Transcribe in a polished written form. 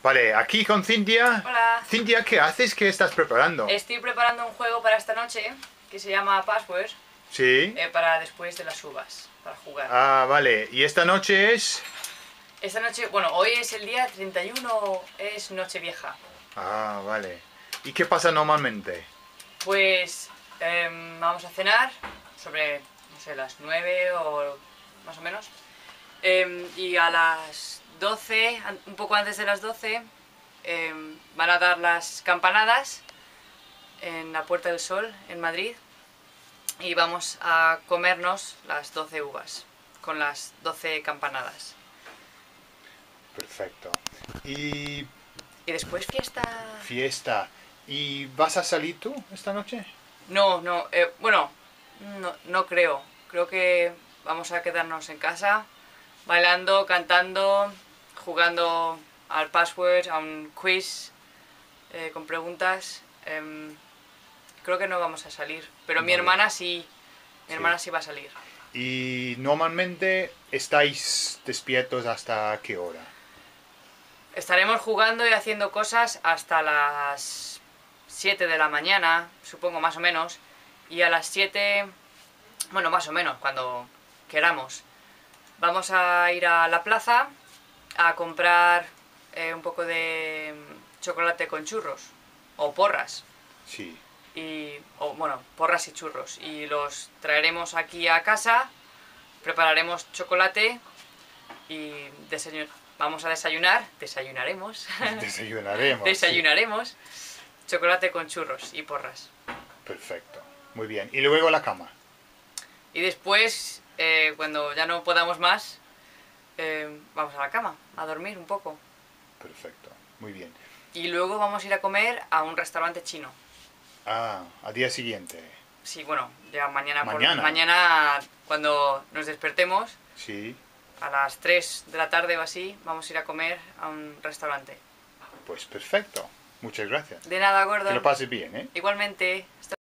Vale, aquí con Cintia. Hola. Cintia, ¿qué haces? ¿Qué estás preparando? Estoy preparando un juego para esta noche que se llama Password, Sí. para después de las uvas, para jugar. Ah, vale. ¿Y esta noche es? Esta noche, bueno, hoy es el día 31, es Nochevieja. Ah, vale. ¿Y qué pasa normalmente? Pues vamos a cenar sobre, no sé, las 9 o más o menos. Y a las 12, un poco antes de las 12, van a dar las campanadas en la Puerta del Sol, en Madrid. Y vamos a comernos las 12 uvas, con las 12 campanadas. Perfecto. ¿Y Y después fiesta... fiesta? ¿Y vas a salir tú esta noche? No, bueno, no creo. Creo que vamos a quedarnos en casa, bailando, cantando, jugando al password, a un quiz con preguntas. Creo que no vamos a salir, pero mi Vale. hermana sí. Mi Sí. hermana sí va a salir. ¿Y normalmente estáis despiertos hasta qué hora? Estaremos jugando y haciendo cosas hasta las 7 de la mañana, supongo, más o menos. Y a las 7, bueno, más o menos, cuando queramos, vamos a ir a la plaza a comprar un poco de chocolate con churros, o porras. Sí. O bueno, porras y churros. Y los traeremos aquí a casa, prepararemos chocolate y vamos a desayunaremos. Desayunaremos. sí. Desayunaremos chocolate con churros y porras. Perfecto. Muy bien. ¿Y luego la cama? Y después, cuando ya no podamos más, vamos a la cama, a dormir un poco. Perfecto. Muy bien. Y luego vamos a ir a comer a un restaurante chino. Ah, al día siguiente. Sí, bueno, ya mañana. Mañana. Mañana, cuando nos despertemos, Sí. a las 3 de la tarde o así, vamos a ir a comer a un restaurante. Pues perfecto. Muchas gracias. De nada, Que lo Gordon. pases bien, ¿eh? Igualmente.